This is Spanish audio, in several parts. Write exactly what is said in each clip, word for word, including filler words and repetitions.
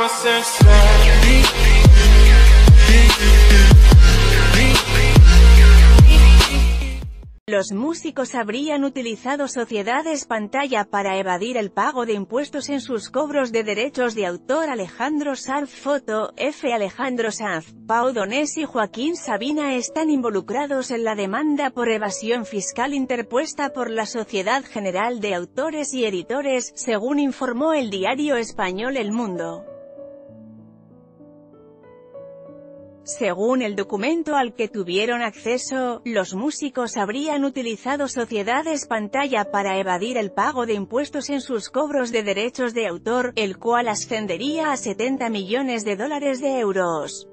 Los músicos habrían utilizado sociedades pantalla para evadir el pago de impuestos en sus cobros de derechos de autor. Alejandro Sanz Foto, F. Alejandro Sanz, Pau Donés y Joaquín Sabina están involucrados en la demanda por evasión fiscal interpuesta por la Sociedad General de Autores y Editores, según informó el diario español El Mundo. Según el documento al que tuvieron acceso, los músicos habrían utilizado sociedades pantalla para evadir el pago de impuestos en sus cobros de derechos de autor, el cual ascendería a setenta millones de dólares de euros.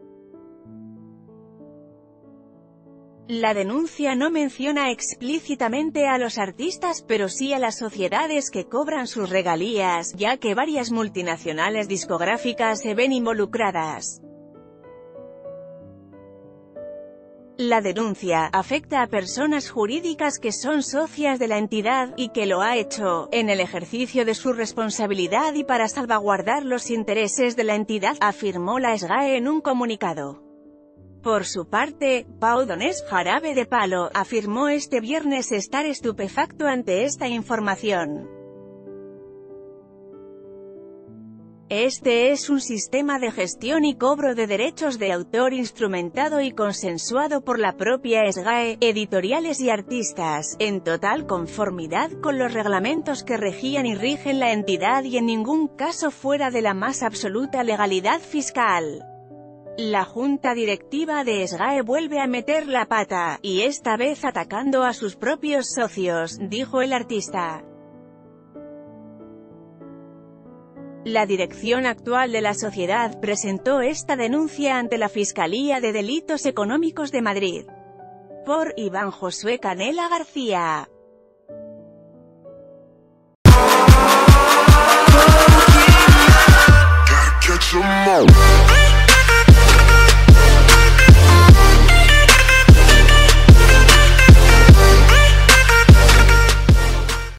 La denuncia no menciona explícitamente a los artistas, pero sí a las sociedades que cobran sus regalías, ya que varias multinacionales discográficas se ven involucradas. La denuncia afecta a personas jurídicas que son socias de la entidad, y que lo ha hecho, en el ejercicio de su responsabilidad y para salvaguardar los intereses de la entidad, afirmó la S G A E en un comunicado. Por su parte, Pau Donés, Jarabe de Palo, afirmó este viernes estar estupefacto ante esta información. Este es un sistema de gestión y cobro de derechos de autor instrumentado y consensuado por la propia S G A E, editoriales y artistas, en total conformidad con los reglamentos que regían y rigen la entidad y en ningún caso fuera de la más absoluta legalidad fiscal. La junta directiva de S G A E vuelve a meter la pata, y esta vez atacando a sus propios socios, dijo el artista. La dirección actual de la sociedad presentó esta denuncia ante la Fiscalía de Delitos Económicos de Madrid. Por Iván Josué Canela García.